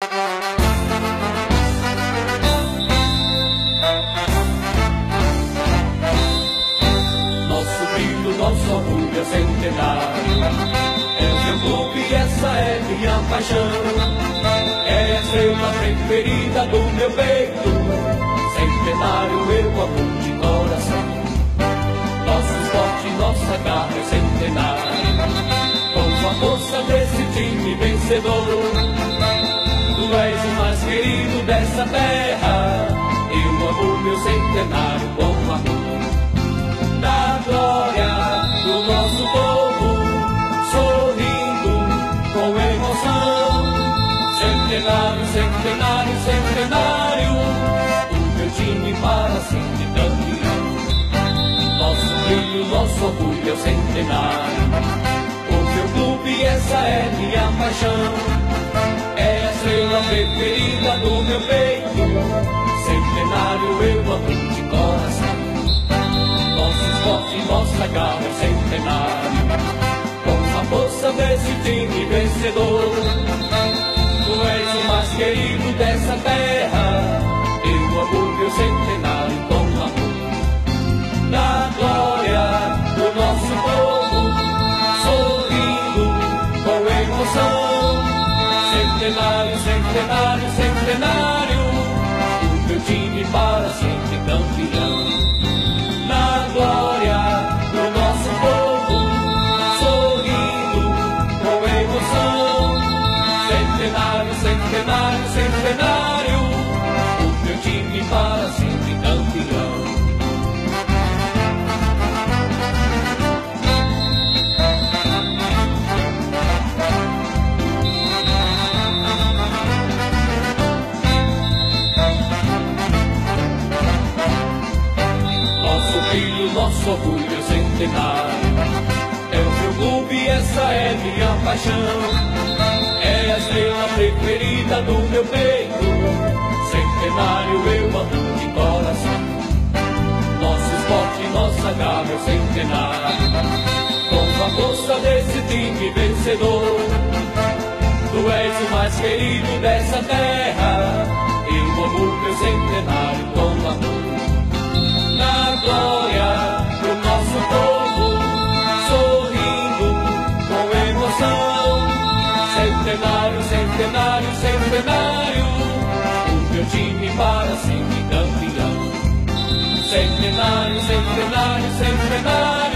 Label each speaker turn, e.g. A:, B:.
A: Nosso brilho, nosso orgulho é centenário. É o meu clube e essa é minha paixão. É a estrela preferida do meu peito. Centenário eu amo de coração. Nosso esporte, nossa garra é centenário. Com a força desse time vencedor, tu és o mais querido dessa terra. Eu amo meu centenário com amor. Da glória do nosso povo, sorrindo com emoção. Centenário, centenário, centenário, o meu time para sempre campeão. Nosso brilho, nosso orgulho é o centenário. O meu clube, essa é minha paixão. É a estrela preferida do meu peito. Centenário eu amo de coração. Nosso esporte, nossa garra é centenário. Com a força desse time vencedor, tu és o mais querido dessa terra. Eu amo meu centenário com amor. Da glória do nosso povo, sorrindo com emoção. Centenário, centenário, centenário, o meu time para sempre campeão. Na glória do nosso povo, sorrindo com emoção. Centenário, centenário, centenário, o meu time para sempre campeão. Nosso brilho, nosso orgulho é centenário. É o meu clube, essa é minha paixão. É a estrela preferida do meu peito. Centenário eu amo de coração. Nosso esporte, nossa garra é o centenário. Com a força desse time vencedor, tu és o mais querido dessa terra. Eu amo meu centenário com amor. Na glória do nosso povo, sorrindo com emoção. Centenário, centenário, centenário, o meu time para sempre campeão. Centenário, centenário, centenário.